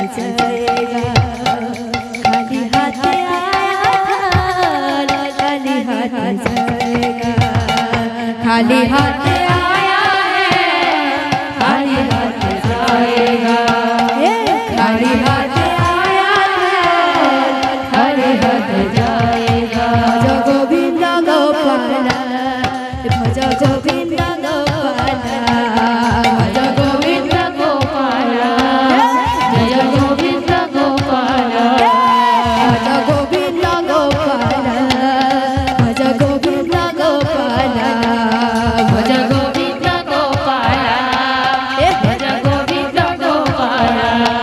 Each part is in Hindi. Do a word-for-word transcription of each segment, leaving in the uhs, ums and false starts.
जाएगा। खाली हाथ आया था, खाली हाथ जाएगा। खाली हाथ आया है, खाली हाथ जाएगा। खाली हाथ आया है, खाली हाथ जाएगा। भज गोविंद गोपाल, भज गोविंद गोपाल, भज गोविंद गोपाल, जय गोविंद गोपाल, भज गोविंद गोपाल, भज गोविंद गोपाल, भज गोविंद गोपाल, भज गोविंद गोपाल।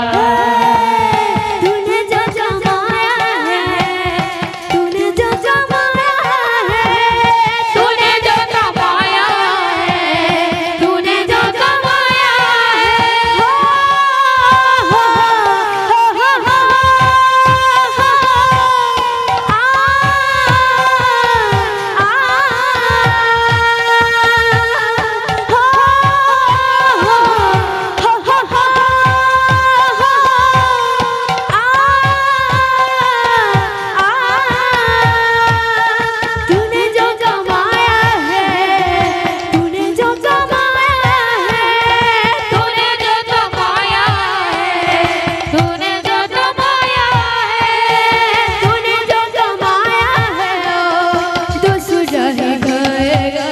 तूने जो जमाया है, तूने जो जमाया है, तूने जो कमाया है, तूने जो कमाया है, हो हो हो हो हो आ आ हो हो हो तूने जो कमाया है, तूने जो कमाया है, तूने जो कमाया है, तूने जो कमाया है, तूने जो कमाया है, तो सुझा ही गएगा।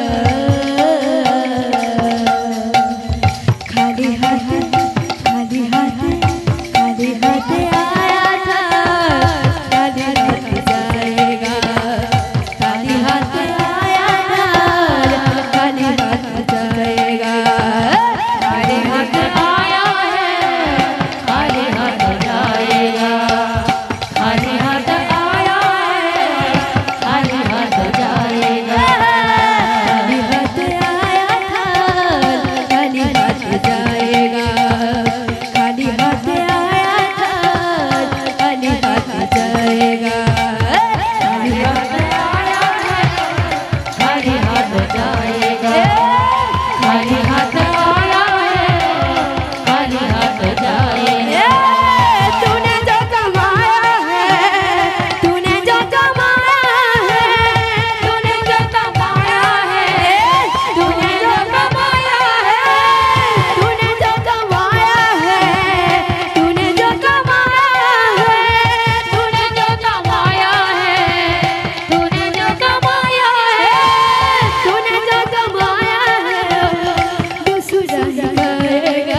खाली हाथ, खाली हाथ, खाली हाथ आया था, खाली हाथ जाएगा। खाली हाथ आया था, खाली हाथ जाएगा। खाली हाथ आया है, खाली हाथ जाएगा। खाली हाथ आया है, खाली हाथ जाएगा। खाली हाथ आया था, खाली हाथ जाएगा। खाली हाथ आया था, खाली हाथ जाएगा। खाली हाथ आया है, खाली हाथ जाएगा। खाली हाथ आया है, खाली हाथ जाएगा। तूने जो कमाया है, तूने जो कमाया है, तूने जो कमाया है, तूने जो कमाया है, तूने जो कमाया है, तूने जो कमाया है, तूने जो कमाया है, तूने जो कमाया है, तूने जो कमाया है, तो सुझा ही गएगा।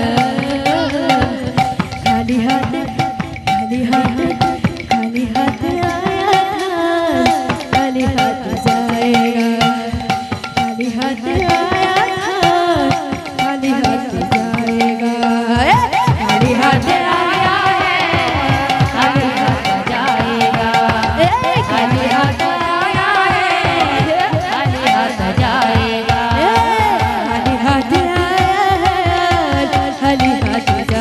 खाली हाथ, खाली हाथ, खाली हाथ आया था, खाली हाथ जाएगा। खाली हाथ आया था, खाली हाथ जाएगा। खाली हाथ आया है, खाली हाथ जाएगा। खाली हाथ आया है, खाली हाथ जाएगा। खाली हाथ आया है, खाली हाथ जाएगा।